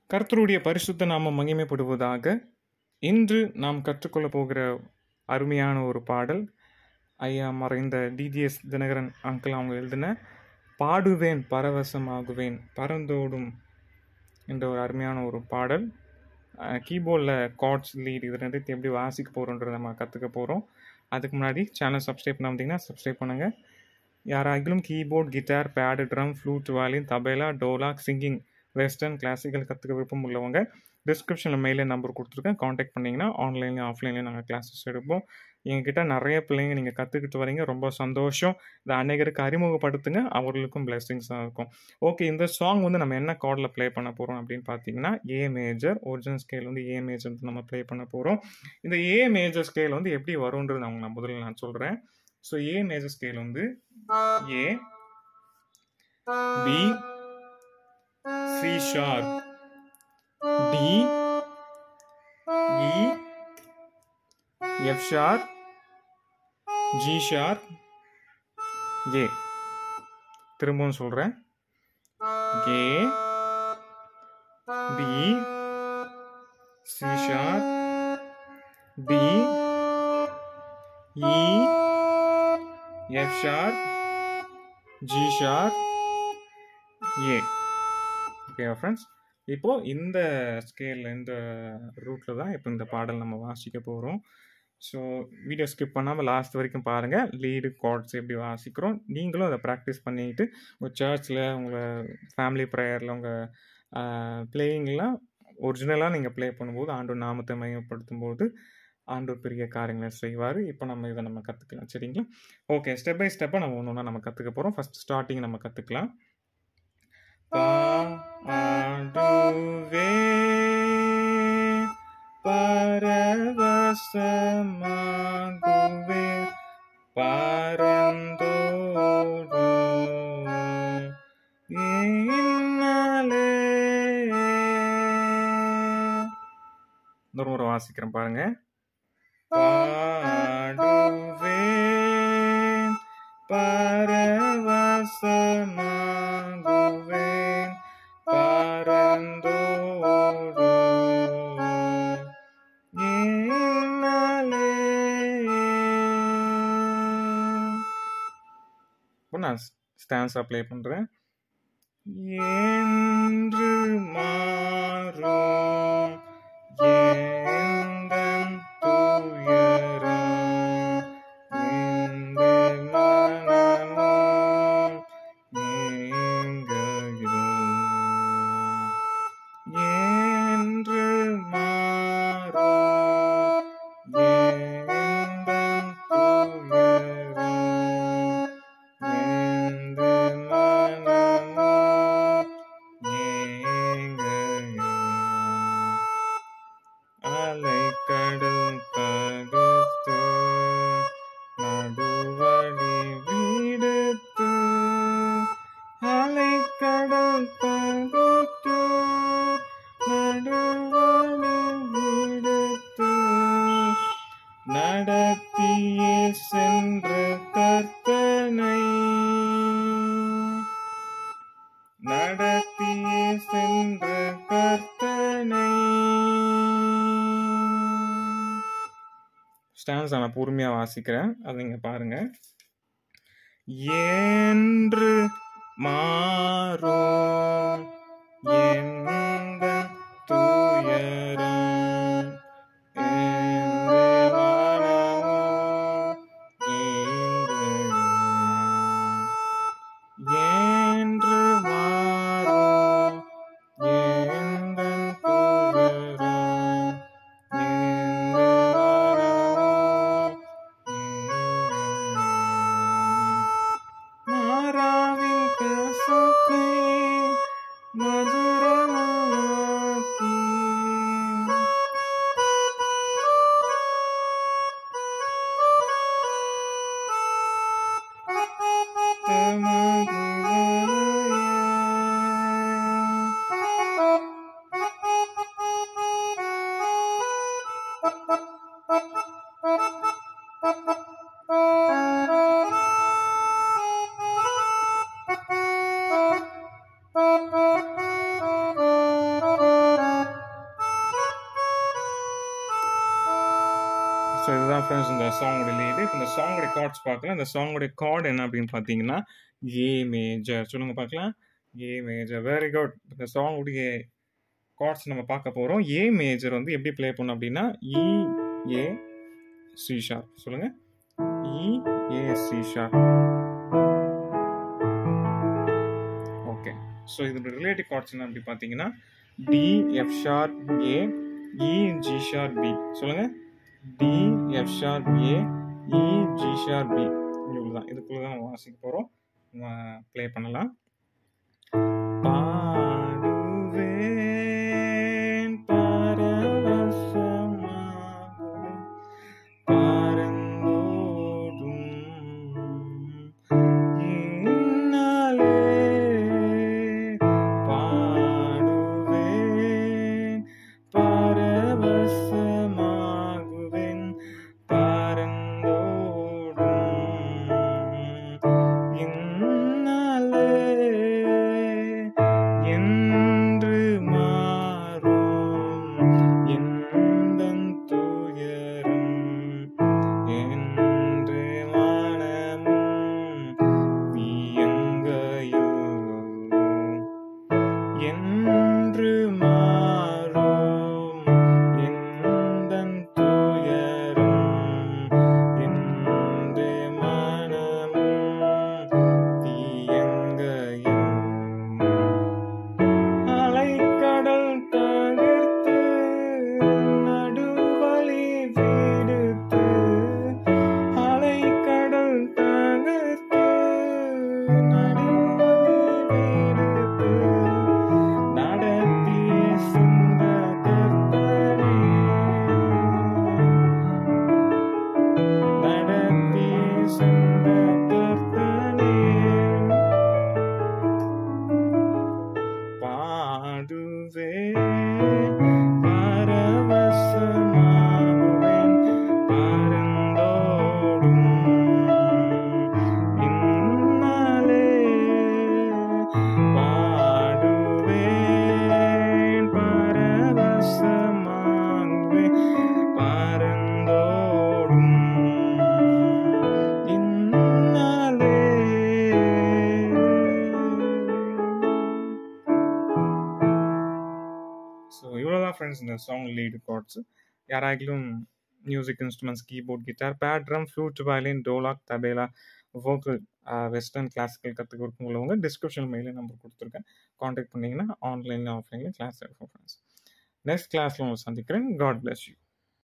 கர்த்தருடைய பரிசுத்த நாமம் மகிமைப்படுவதாக. இன்று நாம் கற்றுக்கொள்ளப் போகிற அருமையான ஒரு பாடல், ஐயா மறைந்த டிஜிஎஸ் தினகரன் அங்கிள் அவங்க எழுதின பாடுவேன் பரவசமாகுவேன் பறந்தோடும் என்ற ஒரு அருமையான ஒரு பாடல். கீபோர்டில் கார்ட்ஸ் லீட் இது ரெண்டுத்தையும் எப்படி வாசிக்க போகிறோன்றதை நம்ம கற்றுக்க போகிறோம். அதுக்கு முன்னாடி சேனல் சப்ஸ்கிரைப் பண்ண வந்தீங்கன்னா சப்ஸ்கிரைப் பண்ணுங்கள். யாராகிலும் keyboard, guitar, pad, drum, flute, violin, tabla, dholak, singing, western, classical கற்றுக்க விருப்பம் உள்ளவங்க டிஸ்கிரிப்ஷனில் மெயிலே நம்பர் கொடுத்துருக்கேன். காண்டாக்ட் பண்ணிங்கன்னா ஆன்லைன்லேயும் ஆஃப்லைன்லேயும் நாங்கள் கிளாஸஸ் எடுப்போம். எங்ககிட்ட நிறைய பிள்ளைங்க நீங்கள் கற்றுக்கிட்டு வரீங்க, ரொம்ப சந்தோஷம். இதை அநேகருக்கு அறிமுகப்படுத்துங்க, அவர்களுக்கும் பிளெஸிங்ஸாக இருக்கும். ஓகே, இந்த சாங் நம்ம என்ன கார்டில் ப்ளே பண்ண போகிறோம் அப்படின்னு பார்த்தீங்கன்னா A major. Original scale A major நம்ம ப்ளே பண்ண போகிறோம். இந்த ஏ மேஜர் ஸ்கேல் எப்படி வரும்ன்றது நான் முதல்ல நான் சொல்கிறேன். So A major scale A, B, C sharp, D, E, F sharp, G sharp, A. திரும்பவும் சொல்றேன். A, B, C sharp, D, E, F sharp, G sharp, A. ஓகேவா ஃப்ரெண்ட்ஸ்? இப்போ இந்த ஸ்கேலில் இந்த ரூட்டில் தான் இப்போ இந்த பாடல் நம்ம வாசிக்க போகிறோம். ஸோ வீடியோ ஸ்கிப் பண்ணாமல் லாஸ்ட் வரைக்கும் பாருங்கள். லீடு கார்ட்ஸ் எப்படி வாசிக்கிறோம், நீங்களும் அதை ப்ராக்டிஸ் பண்ணிட்டு உங்கள் சர்ச்சில், உங்கள் ஃபேமிலி ப்ரேயரில், உங்கள் பிளேயிங்லாம் ஒரிஜினலாக நீங்கள் ப்ளே பண்ணும்போது ஆண்டவர் நாமத்தை மையப்படுத்தும் போது ஆண்டவர் பெரிய காரியங்களை செய்வார். இப்போ நம்ம இதை கற்றுக்கலாம். சரிங்களா? ஓகே, ஸ்டெப் பை ஸ்டெப்பாக நம்ம ஒன்று ஒன்றா நம்ம கற்றுக்க போகிறோம். ஃபஸ்ட் ஸ்டார்டிங் நம்ம கற்றுக்கலாம். பாடுவேன் பரவசமாகுவேன் பறந்தோடும் இன்னலே. ஒரு முறை வாசிக்கிறேன் பாருங்க. பாடுவேன் பரவசமாகுவேன் பறந்தோடும் இன்னலே. நான் ஸ்டான்ஸா ப்ளே பண்றேன். என்று மாறும் எந்தன் துயரம், இந்த மனமும் நீங்கையும். என்று மாறும் எந்தன் துயரம், இந்த மனமும் நீங்கையும். அலைக்கடல் தகர்த்து நடுவழி விடுத்து, அலைக்கடல் தகர்த்து நடுவழி விடுத்து, நடத்தியே சென்ற கர்த்தனை, நடத்தியே சென்ற கர்த்தனை. ஸ்டான்ஸ் நான் பொறுமையாக வாசிக்கிறேன், அதை நீங்கள் பாருங்க. என்று மாறும் எந்தன் துயரம், இந்த மனமும் நீங்கையும். என்று மாறும் எந்தன் துயரம், இந்த மனமும் நீங்கையும். மாறாவின் கசப்பை மதுரமாக்கி, இதுதான் ஃப்ரெண்ட்ஸ் இந்த சாங்கோட லீடு. இப்போ இந்த சாங்கோட கார்ட்ஸ் பார்க்கலாம். இந்த சாங்கோட கார்டு என்ன அப்படின்னு பார்த்தீங்கன்னா ஏ மேஜர். சொல்லுங்க பார்க்கலாம். A major. Very good. இந்த சாங்குடைய கார்ட்ஸ் நம்ம பார்க்க போகிறோம். ஏ மேஜர் வந்து எப்படி ப்ளே பண்ணணும் அப்படின்னா இ ஏ சி ஷார்ப். சொல்லுங்க E A C sharp. Okay. So இதோட ரிலேட்டிவ் கார்ட்ஸ் என்ன அப்படி பார்த்தீங்கன்னா D F sharp A E G sharp B. சொல்லுங்க D F sharp A E G sharp B. இவ்வளோதான். இதுக்குள்ள தான் நம்ம வாசிக்க போகிறோம். நம்ம ப்ளே பண்ணலாம். பாடுவேன் பரவசமாக பறந்தோடும் இந்நாளே பாடுவேன் பரவசமாகுவேன் பறந்தோடும் இந்நாளே என்று மாறும் எந்தன் துயரம் என்று மனமும் வியங்கையோ என்று மாறும் எந்தன் துயரம் என்று மனமும் வியங்கையோ அலைக்கடல் தகர்த்து நடுவழி விடுத்து அலைக்கடல் தகர்த்து நடுவழி விடுத்து நடத்தி சிந்த கர்த்தனே நடத்தி சிந்த கர்த்தனே பாடுவேன் பரவசமாகுவேன் பறந்தோடும் இந்நாளே பாடுவேன் பரவசமாகுவேன் பறந்தோடும் இந்நாளே. ஸோ இவ்வளோதான் ஃப்ரெண்ட்ஸ் இந்த சாங் லீடு கார்ட்ஸ். யாராகிலும் music instruments keyboard guitar pad drum flute violin dholak tabla vocal western classical கற்றுக்க விருப்பமுள்ளவங்க டிஸ்கிரிப்ஷன் மெயிலில் நம்பர் கொடுத்துருக்கேன். காண்டாக்ட் பண்ணிங்கன்னா ஆன்லைனில் ஆஃப்லைனில் கிளாஸ் எடுப்போம் ஃப்ரெண்ட்ஸ். நெக்ஸ்ட் கிளாஸில் உங்களை சந்திக்கிறேன். God bless you.